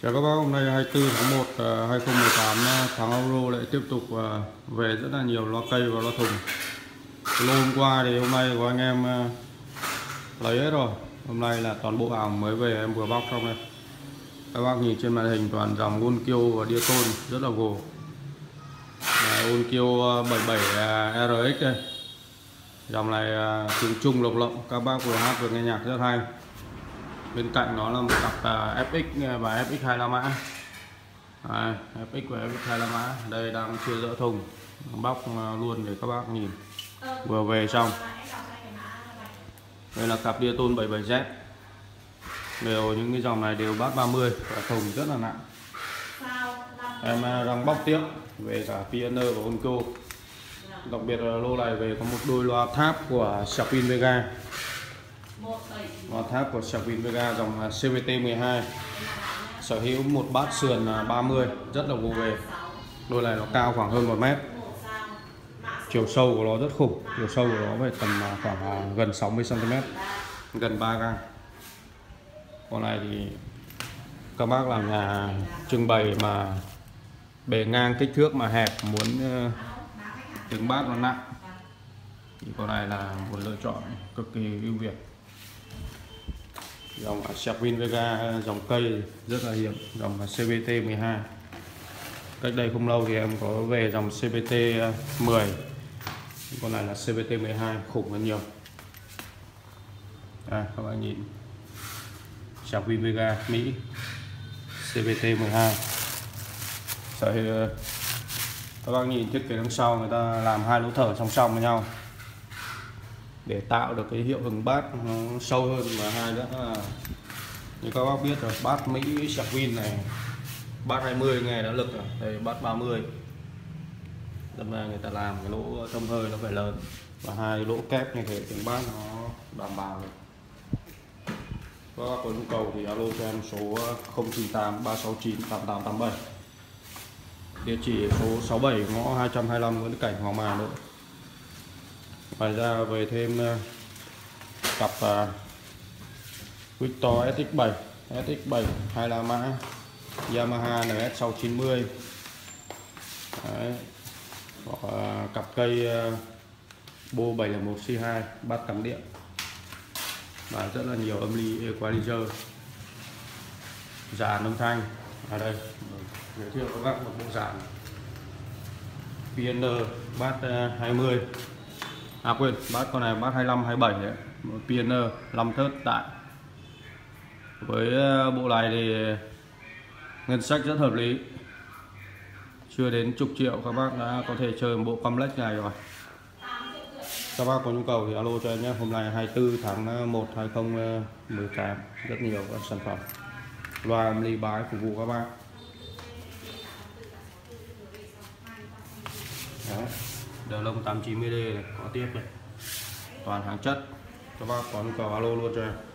Chào các bác, hôm nay 24 tháng 1 2018, tháng Euro lại tiếp tục về rất là nhiều loa cây và loa thùng. Lô hôm qua thì hôm nay có anh em lấy hết rồi. Hôm nay là toàn bộ hàng mới về em vừa bóc xong đây. Các bác nhìn trên màn hình toàn dòng Onkyo và Diaton rất là gồ. Onkyo 77 RX đây. Dòng này tiếng Trung lồng lộng, các bác vừa hát vừa nghe nhạc rất hay. Bên cạnh nó là một cặp FX và FX 25 mã. FX và FX 25 mã. Đây đang chưa dỡ thùng, bóc luôn để các bác nhìn. Vừa về xong. Đây là cặp Diaton 77Z. Đều những cái dòng này đều bass 30 và thùng rất là nặng. Em đang bóc tiếp về cả Pioneer và Onkyo. Đặc biệt là lô này về có một đôi loa tháp của Sharpin Vega. Loa tháp của Sharpin Vega dòng CVT12, sở hữu một bát sườn 30 rất là vô về. Đôi này nó cao khoảng hơn 1 mét, chiều sâu của nó rất khủng, chiều sâu của nó phải tầm khoảng gần 60 cm, gần 3 gang. Con này thì các bác làm nhà trưng bày mà bề ngang kích thước mà hẹp, muốn tiếng bát nó nặng thì con này là một lựa chọn cực kỳ ưu việt. Dòng Sharpin Vega, dòng cây rất là hiếm, dòng CVT12. Cách đây không lâu thì em có về dòng CVT10, con này là CVT12 khủng hơn nhiều. Các bạn nhìn Sharpin Vega Mỹ CVT12. Các bác nhìn thiết kế đằng sau, người ta làm hai lỗ thở song song với nhau để tạo được cái hiệu ứng bass nó sâu hơn và hai nữa là như các bác biết rồi, bass Mỹ Sharpin này bass 20 nghe đã lực rồi, đây bass 30. Đâm ra người ta làm cái lỗ thông hơi nó phải lớn và hai lỗ kép như thế tiếng bass nó đảm bảo được. Các bác có nhu cầu thì alo cho em số 098 369 8887, địa chỉ số 67 ngõ 225 Nguyễn Đức Cảnh, Hoàng Mai, Hà Nội. Ngoài ra về thêm cặp Victor SX7 25 mã Yamaha NS690. Đấy. Cặp cây Bo 701 C2 bát cắm điện và rất là nhiều âm ly equalizer, dàn âm thanh. Ở đây giới thiệu các bác một bộ dàn Pioneer bass 20. Quên, bát con này bát 25 27 đấy, Pioneer 5 thớt đại. Với bộ này thì ngân sách rất hợp lý, chưa đến chục triệu các bác đã có thể chơi một bộ complex này rồi. Các bác có nhu cầu thì alo cho em nhé. Hôm nay 24 tháng 1 2018, rất nhiều các sản phẩm loa âm ly bái phục vụ các bác. Đấy. Đầu lông 890D này, có tiếp này, toàn hàng chất. Các bác có nhu cầu alo luôn cho em.